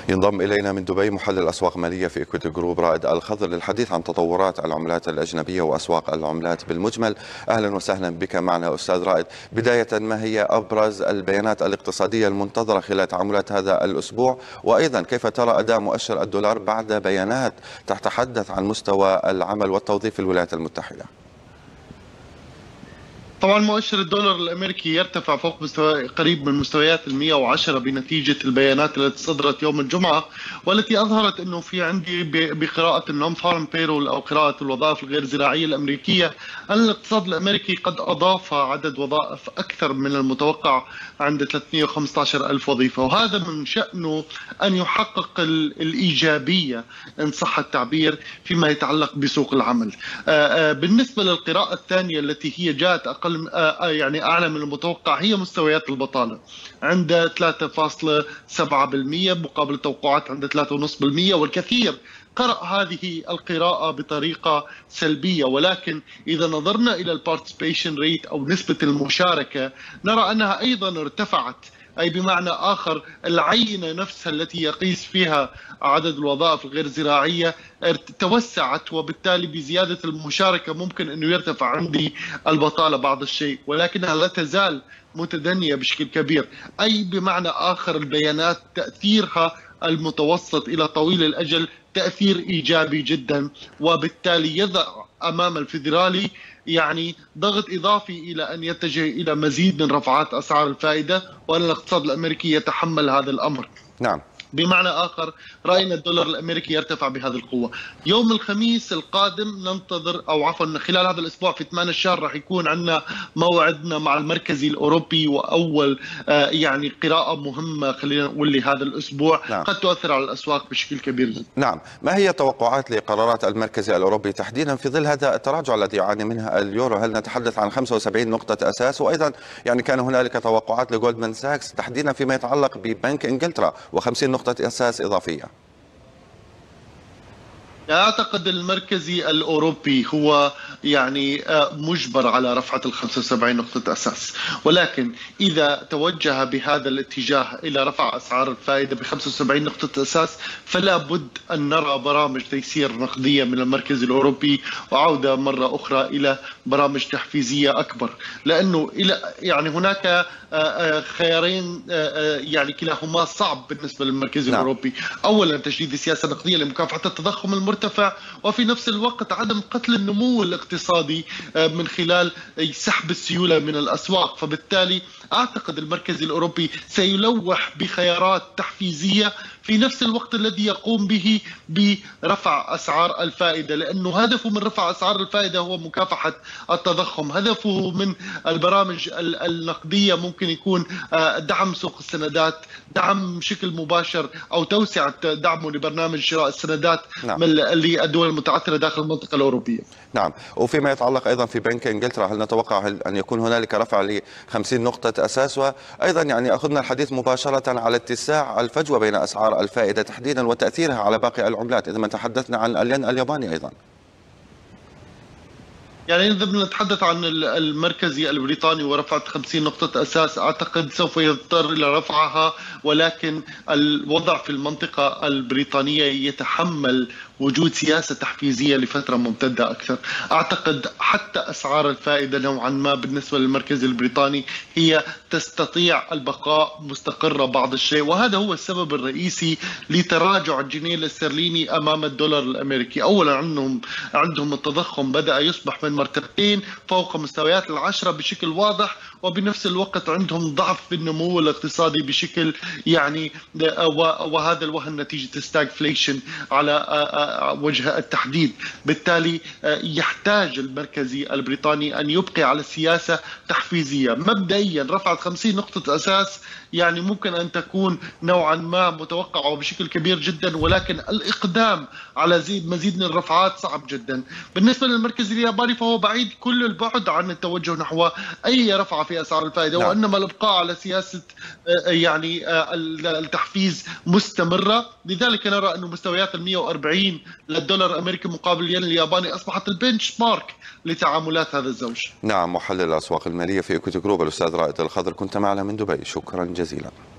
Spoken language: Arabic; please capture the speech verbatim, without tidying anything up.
ينضم إلينا من دبي محلل الأسواق المالية في إكويتي جروب رائد الخضر للحديث عن تطورات العملات الأجنبية وأسواق العملات بالمجمل. أهلا وسهلا بك معنا أستاذ رائد. بداية، ما هي أبرز البيانات الاقتصادية المنتظرة خلال تعاملات هذا الأسبوع؟ وأيضا كيف ترى أداء مؤشر الدولار بعد بيانات تتحدث عن مستوى العمل والتوظيف في الولايات المتحدة؟ طبعا مؤشر الدولار الامريكي يرتفع فوق مستوى قريب من مستويات ال مئة وعشرة بنتيجه البيانات التي صدرت يوم الجمعه، والتي اظهرت انه في عندي بقراءه النون فارم بيرول او قراءه الوظائف الغير زراعيه الامريكيه ان الاقتصاد الامريكي قد اضاف عدد وظائف اكثر من المتوقع عند ثلاثمئة وخمسة عشر ألف وظيفه، وهذا من شانه ان يحقق الايجابيه ان صح التعبير فيما يتعلق بسوق العمل. بالنسبه للقراءه الثانيه التي هي جاءت اقل يعني اعلى من المتوقع هي مستويات البطاله عند ثلاثة فاصلة سبعة بالمئة مقابل توقعات عند ثلاثة فاصلة خمسة بالمئة، والكثير قرأ هذه القراءة بطريقة سلبية، ولكن إذا نظرنا إلى البارتيسيبيشن ريت أو نسبة المشاركة نرى أنها أيضا ارتفعت، أي بمعنى آخر العينة نفسها التي يقيس فيها عدد الوظائف الغير زراعية توسعت، وبالتالي بزيادة المشاركة ممكن أنه يرتفع عندي البطالة بعض الشيء، ولكنها لا تزال متدنية بشكل كبير، أي بمعنى آخر البيانات تأثيرها المتوسط إلى طويل الأجل تأثير إيجابي جدا، وبالتالي يضع أمام الفيدرالي يعني ضغط إضافي إلى أن يتجه إلى مزيد من رفعات أسعار الفائدة، وأن الاقتصاد الأمريكي يتحمل هذا الأمر. نعم. بمعنى آخر رأينا الدولار الأمريكي يرتفع بهذه القوة. يوم الخميس القادم ننتظر أو عفوا خلال هذا الأسبوع في ثمانية الشهر راح يكون عندنا موعدنا مع المركزي الأوروبي، وأول آه يعني قراءة مهمة خلينا نقول لهذا الأسبوع. نعم. قد تؤثر على الأسواق بشكل كبير جدا. نعم. ما هي توقعات لقرارات المركزي الأوروبي تحديدا في ظل هذا التراجع الذي يعاني منها اليورو؟ هل نتحدث عن خمسة وسبعين نقطة أساس؟ وأيضا يعني كان هنالك توقعات لجولدمان ساكس تحديدا فيما يتعلق ببنك إنجلترا وخمسين نقطة أساس إضافية. أعتقد المركزي الأوروبي هو يعني مجبر على رفعة ال خمسة وسبعين نقطة أساس، ولكن إذا توجه بهذا الاتجاه إلى رفع أسعار الفائدة ب خمسة وسبعين نقطة أساس فلا بد أن نرى برامج تيسير نقدية من المركز الأوروبي وعودة مرة أخرى إلى برامج تحفيزية أكبر، لأنه إلى يعني هناك خيارين يعني كلاهما صعب بالنسبة للمركز نعم. الأوروبي. أولا تشديد السياسة النقدية لمكافحة التضخم المرتفع، وفي نفس الوقت عدم قتل النمو الاقتصادي من خلال سحب السيولة من الأسواق، فبالتالي أعتقد المركز الأوروبي سيلوح بخيارات تحفيزية في نفس الوقت الذي يقوم به برفع أسعار الفائدة، لأنه هدفه من رفع أسعار الفائدة هو مكافحة التضخم. هدفه من البرامج النقدية ممكن يكون دعم سوق السندات، دعم بشكل مباشر أو توسعة دعمه لبرنامج شراء السندات نعم. للدول المتعثرة داخل المنطقة الأوروبية. نعم. وفيما يتعلق أيضا في بنك إنجلترا، هل نتوقع أن يكون هنالك رفع ل خمسين نقطة أساس؟ وأيضا يعني أخذنا الحديث مباشرة على اتساع الفجوة بين أسعار الفائدة تحديدا وتأثيرها على باقي العملات، إذا ما تحدثنا عن الين الياباني أيضا. يعني إذا بنتحدث عن المركزي البريطاني ورفعت خمسين نقطة أساس أعتقد سوف يضطر إلى رفعها، ولكن الوضع في المنطقة البريطانية يتحمل وجود سياسة تحفيزية لفترة ممتدة أكثر. أعتقد حتى أسعار الفائدة نوعا ما بالنسبة للمركز البريطاني هي تستطيع البقاء مستقرة بعض الشيء، وهذا هو السبب الرئيسي لتراجع الجنيه الاسترليني أمام الدولار الأمريكي. أولا عندهم عندهم التضخم بدأ يصبح من مرتبتين فوق مستويات العشرة بشكل واضح، وبنفس الوقت عندهم ضعف في النمو الاقتصادي بشكل يعني وهذا الوهن نتيجة ستاغفليشن على وجه التحديد. بالتالي يحتاج المركزي البريطاني أن يبقي على السياسة تحفيزية. مبدئيا رفعت خمسين نقطة أساس يعني ممكن أن تكون نوعا ما متوقعة بشكل كبير جدا، ولكن الإقدام على زيد مزيد من الرفعات صعب جدا. بالنسبة للمركز الياباني فهو بعيد كل البعد عن التوجه نحو أي رفعة في أسعار الفائدة نعم. وإنما الإبقاء على سياسة يعني التحفيز مستمرة. لذلك نرى أن مستويات ال مئة وأربعين للدولار الأمريكي مقابل الين الياباني أصبحت البنش مارك لتعاملات هذا الزوج. نعم. محلل الأسواق المالية في إكويتي جروب الأستاذ رائد الخضر كنت معنا من دبي، شكرا جزيلا.